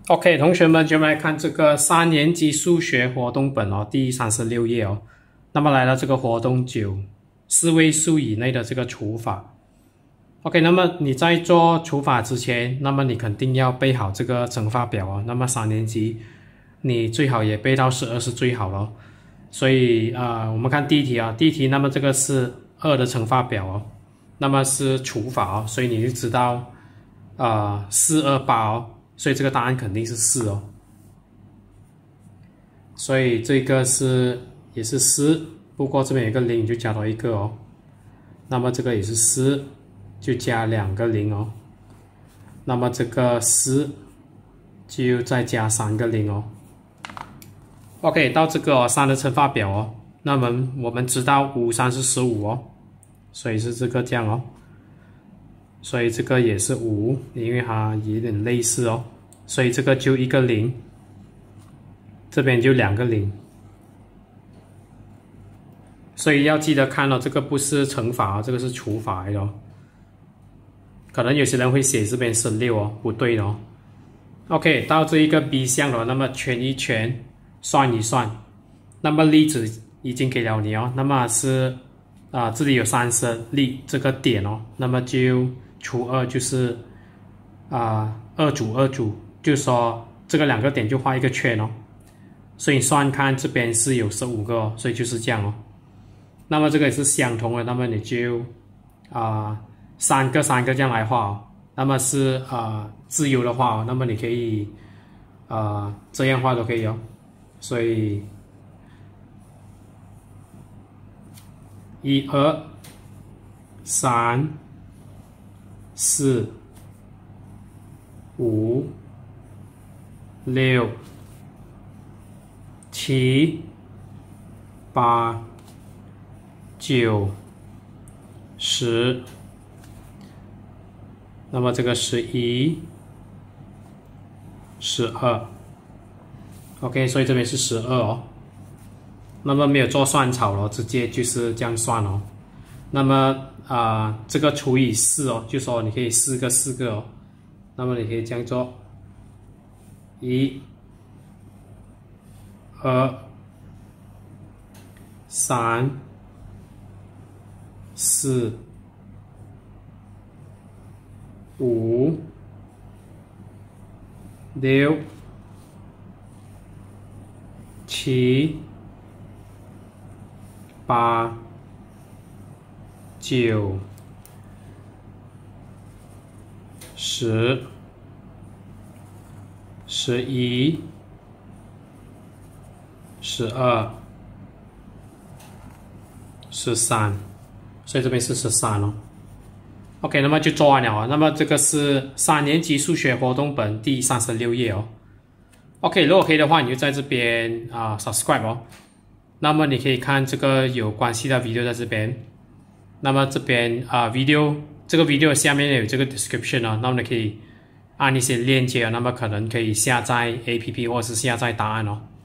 OK， 同学们就来看这个3年级数学活动本哦，第36页哦。那么来到这个活动9，四位数以内的这个除法。OK， 那么你在做除法之前，那么你肯定要背好这个乘法表哦。那么3年级你最好也背到12是最好了。所以我们看第一题啊，第一题，那么这个是2的乘法表哦，那么是除法哦，所以你就知道428哦。所以这个答案肯定是4哦，所以这个也是4，不过这边有个0就加多一个哦，那么这个也是4，就加2个0哦，那么这个4就再加3个0哦。OK， 到这个3的乘法表哦，那么我们知道5、3是15哦，所以是这个这样哦。所以这个也是5，因为它有点类似哦，所以这个就1个0，这边就2个0，所以要记得看哦，这个不是乘法哦，这个是除法来的哦。可能有些人会写这边16哦，不对的哦。OK， 到这一个 B 项了，那么圈一圈，算一算，那么例子已经给了你哦，那么是这里有30例这个点哦，那么就除2就是2组2组，就是说这个2个点就画一个圈哦，所以算看这边是有15个哦，所以就是这样哦。那么这个也是相同的，那么你就3个3个这样来画哦。那么是自由的话哦，那么你可以这样画都可以哦。所以1、2、3、4、5、6、7、8、9、10，那么这个11、12 ，OK， 所以这边是12哦。那么没有做算草了，直接就是这样算哦。那么这个除以4哦，就说你可以4个哦。那么你可以这样做：1、2、3、4、5、6、7、8、9、10、11、12、13，所以这边是13哦。OK， 那么就做完了啊。那么这个是3年级数学活动本第36页哦。OK， 如果可以的话，你就在这边subscribe 哦。那么你可以看这个有关系的 video 在这边。那么这边这个 video 下面有这个 description 哦，那么你可以按一些链接哦，那么可能可以下载 APP 或是下载答案哦。